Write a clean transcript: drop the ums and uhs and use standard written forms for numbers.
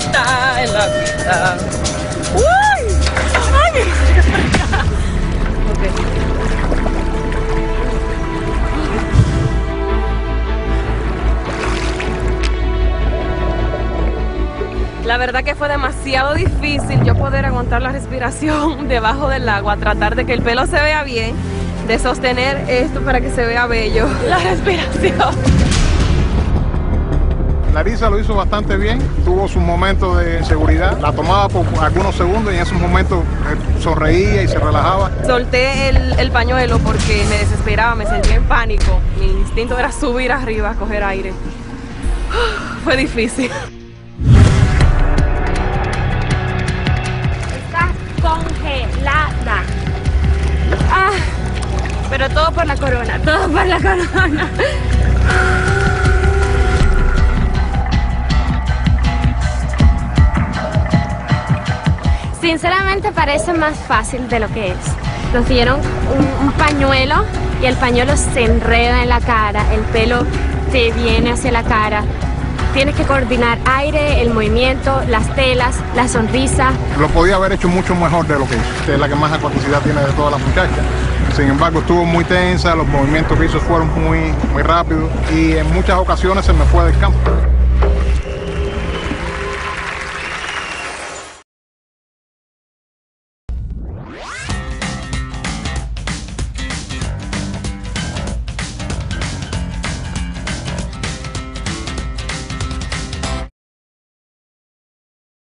está en la vida. ¡Uy! ¡Ay, mi madre! Ok. La verdad que fue demasiado difícil yo poder aguantar la respiración debajo del agua, tratar de que el pelo se vea bien, de sostener esto para que se vea bello, la respiración. Larisa lo hizo bastante bien, tuvo sus momentos de seguridad, la tomaba por algunos segundos y en esos momentos sonreía y se relajaba. Solté el pañuelo porque me desesperaba, me sentía en pánico. Mi instinto era subir arriba, coger aire. Fue difícil. Congelada. Ah, pero todo por la corona, todo por la corona. Sinceramente parece más fácil de lo que es. Nos dieron un pañuelo y el pañuelo se enreda en la cara, el pelo te viene hacia la cara. Tienes que coordinar aire, el movimiento, las telas, la sonrisa. Lo podía haber hecho mucho mejor de lo que hizo. Usted es la que más acuaticidad tiene de todas las muchachas. Sin embargo, estuvo muy tensa, los movimientos que hizo fueron muy rápidos y en muchas ocasiones se me fue del campo.